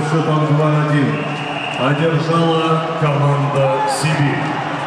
счетом 2-1 одержала команда «Сибирь».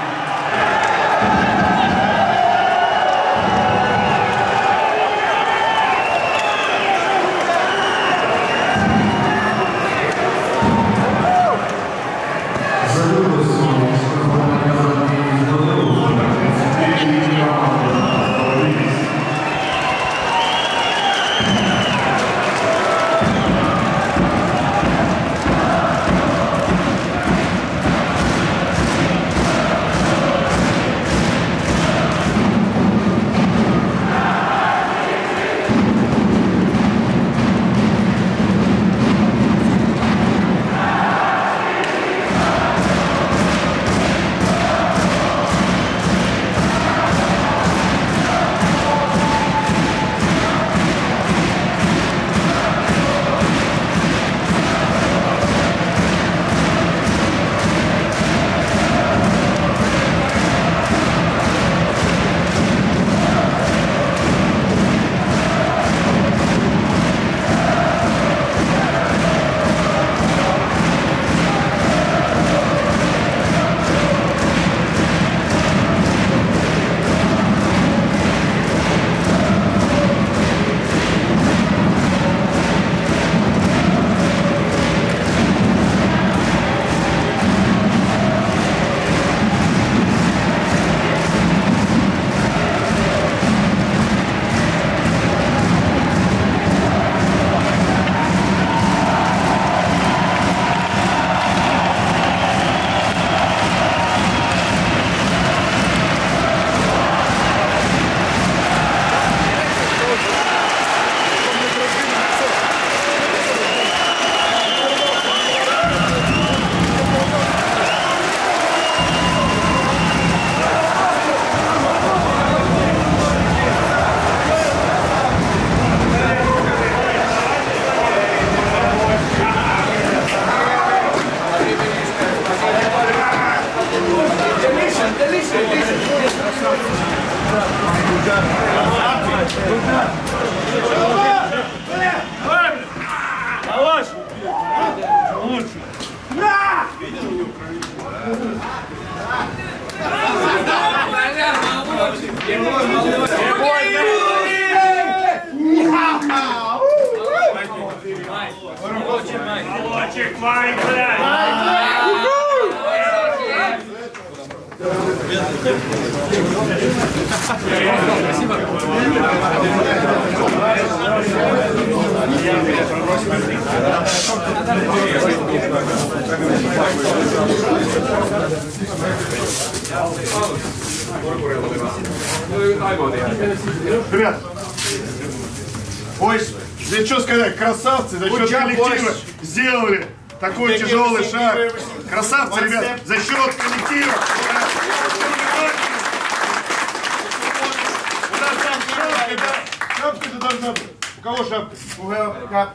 Ребят, ой, здесь что сказать, красавцы, за счет коллектива сделали такой тяжелый шаг. Красавцы, ребят, за счет коллектива. У нас там шапка, да? Шапка же должна быть. У кого шапка?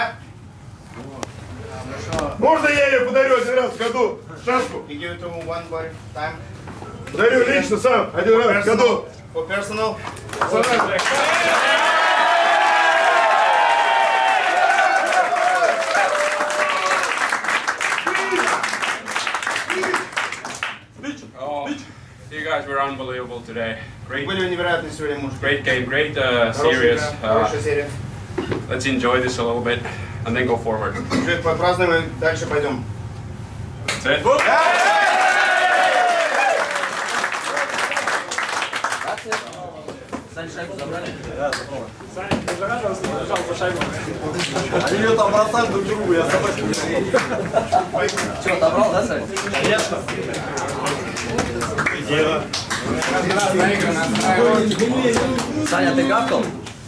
Можно я ее подарю один раз в году? Шапку? Подарю лично сам один раз в году. For personal. You guys were unbelievable today. Great game, great series. Let's enjoy this a little bit and then go forward. That's it. Они ее там бросают друг другу, я собачку не знаю. Что, отобрал, да, Саня? Конечно. Саня, ты гавкал?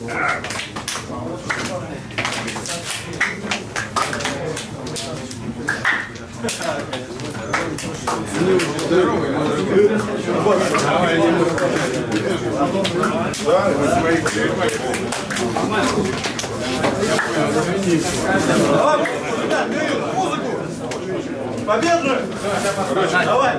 Победную! Давай!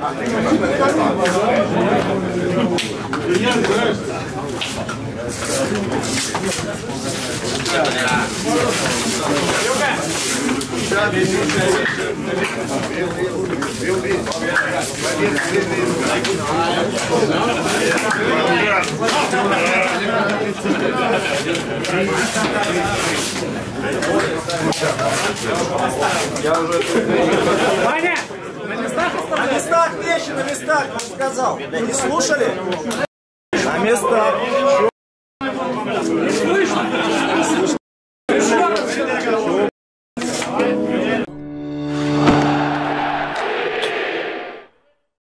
На местах вещи, на местах, он сказал. Не слушали?